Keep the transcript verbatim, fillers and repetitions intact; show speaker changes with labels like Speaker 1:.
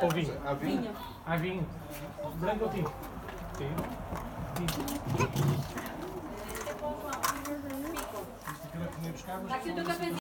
Speaker 1: Ou vinho?
Speaker 2: Há vinho?
Speaker 1: Há vinho. Branco ou tinto? Tinto. Tinto. Aquilo é que vinha buscar, mas...
Speaker 3: Aqui o teu cafezinho.